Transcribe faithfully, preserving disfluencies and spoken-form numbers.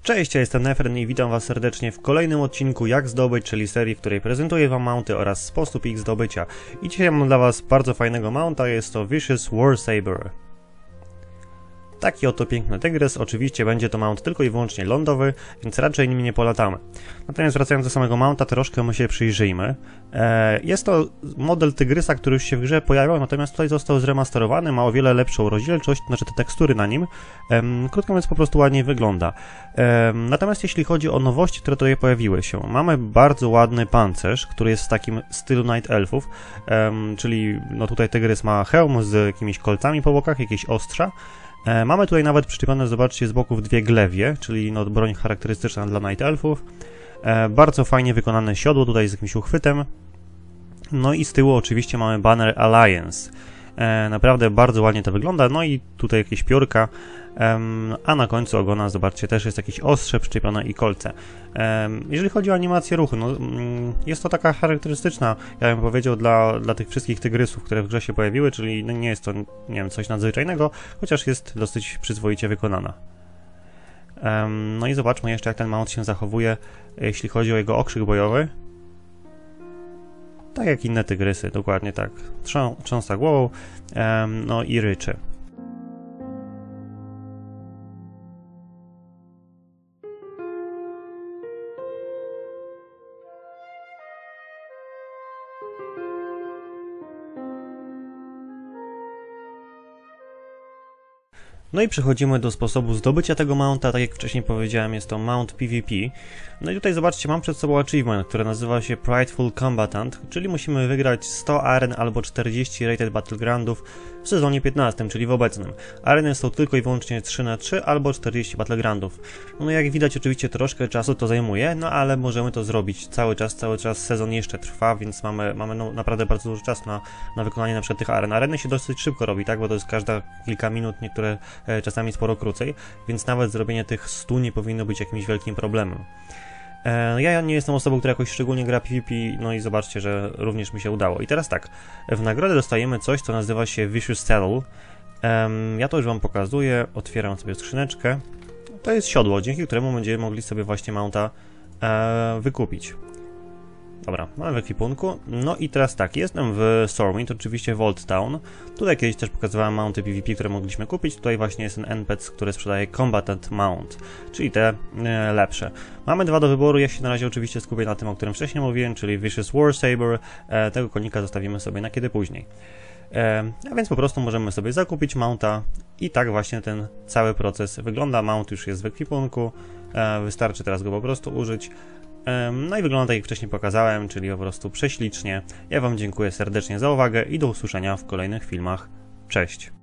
Cześć, ja jestem Nefren i witam was serdecznie w kolejnym odcinku Jak zdobyć, czyli serii, w której prezentuję wam mounty oraz sposób ich zdobycia. I dzisiaj mam dla was bardzo fajnego mounta, jest to Vicious Warsaber. Taki oto piękny tygrys, oczywiście będzie to mount tylko i wyłącznie lądowy, więc raczej nim nie polatamy. Natomiast wracając do samego mounta, troszkę mu się przyjrzyjmy. Eee, jest to model tygrysa, który już się w grze pojawiał, natomiast tutaj został zremasterowany, ma o wiele lepszą rozdzielczość, znaczy te tekstury na nim. Eee, krótko mówiąc, po prostu ładniej wygląda. Eee, natomiast jeśli chodzi o nowości, które tutaj pojawiły się, mamy bardzo ładny pancerz, który jest w takim stylu Night Elfów, eee, czyli no tutaj tygrys ma hełm z jakimiś kolcami po bokach, jakieś ostrza. E, mamy tutaj nawet przyczepione, zobaczcie, z boków dwie glewie, czyli no, broń charakterystyczna dla Night Elfów. E, bardzo fajnie wykonane siodło tutaj z jakimś uchwytem. No i z tyłu oczywiście mamy banner Alliance. E, naprawdę bardzo ładnie to wygląda, no i tutaj jakieś piórka, e, a na końcu ogona, zobaczcie, też jest jakieś ostrze przyczepione i kolce. E, jeżeli chodzi o animację ruchu, no, mm, jest to taka charakterystyczna, ja bym powiedział, dla, dla tych wszystkich tygrysów, które w grze się pojawiły, czyli no, nie jest to, nie wiem, coś nadzwyczajnego, chociaż jest dosyć przyzwoicie wykonana. E, no i zobaczmy jeszcze, jak ten mount się zachowuje, jeśli chodzi o jego okrzyk bojowy. Tak jak inne tygrysy, dokładnie tak. Trząs trząsa głową, um, no i ryczy. No i przechodzimy do sposobu zdobycia tego mounta, tak jak wcześniej powiedziałem, jest to mount PvP. No i tutaj zobaczcie, mam przed sobą achievement, który nazywa się Prideful Combatant, czyli musimy wygrać sto aren albo czterdzieści rated battlegroundów w sezonie piętnastym, czyli w obecnym. Areny są tylko i wyłącznie trzy na trzy albo czterdzieści battlegroundów. No jak widać, oczywiście troszkę czasu to zajmuje, no ale możemy to zrobić cały czas, cały czas sezon jeszcze trwa, więc mamy, mamy no, naprawdę bardzo dużo czasu na, na wykonanie na przykład tych aren. Areny się dosyć szybko robi, tak, bo to jest każda kilka minut, niektóre e, czasami sporo krócej, więc nawet zrobienie tych stu nie powinno być jakimś wielkim problemem. E, ja nie jestem osobą, która jakoś szczególnie gra PvP, no i zobaczcie, że również mi się udało. I teraz tak, w nagrodę dostajemy coś, co nazywa się Vicious Saddle. E, ja to już wam pokazuję, otwieram sobie skrzyneczkę. To jest siodło, dzięki któremu będziemy mogli sobie właśnie mounta e, wykupić. Dobra, mamy w ekwipunku. No i teraz tak, jestem w Stormwind, oczywiście w Old Town. Tutaj kiedyś też pokazywałem mounty PvP, które mogliśmy kupić. Tutaj właśnie jest ten N P C, który sprzedaje Combatant Mount, czyli te e, lepsze. Mamy dwa do wyboru, ja się na razie oczywiście skupię na tym, o którym wcześniej mówiłem, czyli Vicious Warsaber. E, tego konika zostawimy sobie na kiedy później. E, a więc po prostu możemy sobie zakupić mounta i tak właśnie ten cały proces wygląda. Mount już jest w ekwipunku, e, wystarczy teraz go po prostu użyć. No i wygląda tak jak wcześniej pokazałem, czyli po prostu prześlicznie. Ja wam dziękuję serdecznie za uwagę i do usłyszenia w kolejnych filmach. Cześć!